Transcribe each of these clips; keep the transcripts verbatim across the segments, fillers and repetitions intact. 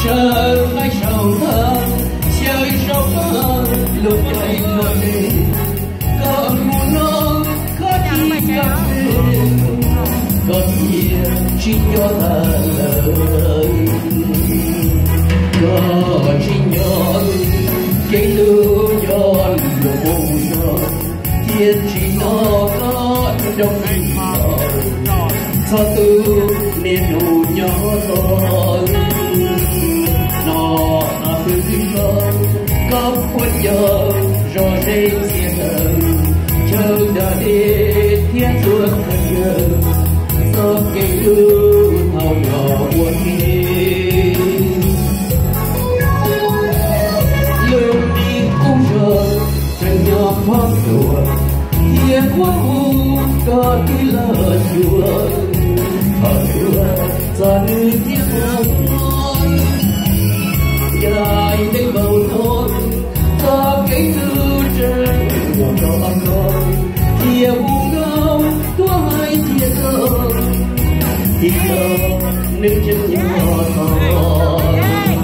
sợ ai sầu thơ chơi sầu thơ lụt chạy lụt đi có muốn nó có đi có đi có gì chỉ nhớ lời có chỉ nhớ cái lưu nhớ lưu nhớ thiên chỉ nó có trong sao tư nên đủ nhớ tôi nó là thứ không có quân giờ rồi đây thiên thần chờ đợi thiên ruột thật nhớ do cái lưu thao nhỏ buồn đi lưu đi cũng giờ chân nhỏ thoát đùa thiên quá u có cái lỡ chùa ở chùa giờ như thiên ngon dài đến bầu thôi có cái tư trên một đó con thiên u ngao tua hai thiên cơ thì giờ nước chân nhỏ thôi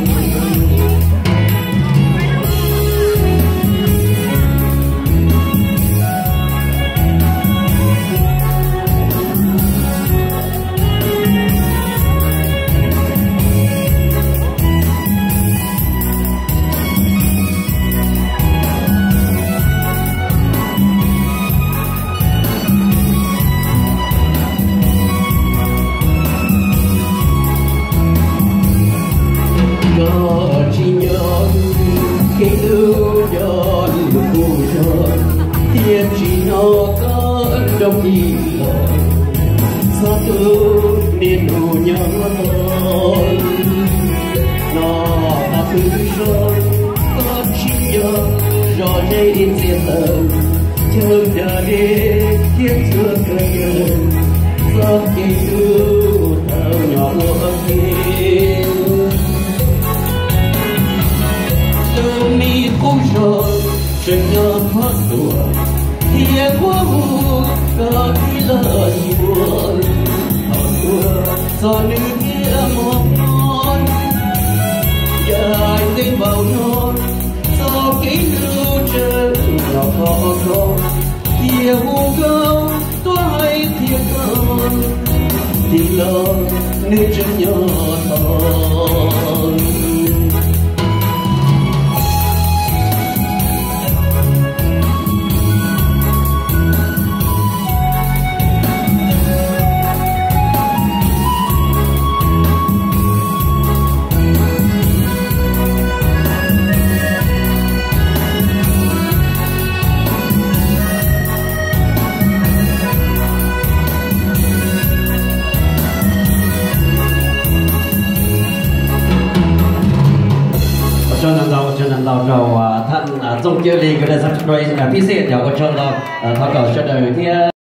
cái lưu cho lưu cho thiên chỉ nó có đồng ý sao tôi nên đủ nhớ thôi nó là thứ rồi có chỉ nhớ rồi đây đến diện tầng chờ đợi thiên chưa cơ nhớ do cái lưu thao nhỏ của kia mi cũng rồi chân nhớ thoát đùa thiên quá u có đi lỡ chùa ở chùa do nữ kia một con dài đến vào non do cái lưu chân nhỏ khó con thiên u gấu tôi hay thiên con thì lỡ nữ chân nhớ thôi cho nênเราcho nênเราเราท่านจงเจริญก็ได้สักหน่อยพิเศษเดี๋ยวก็ชอบเราทอดก่อนเฉลยที่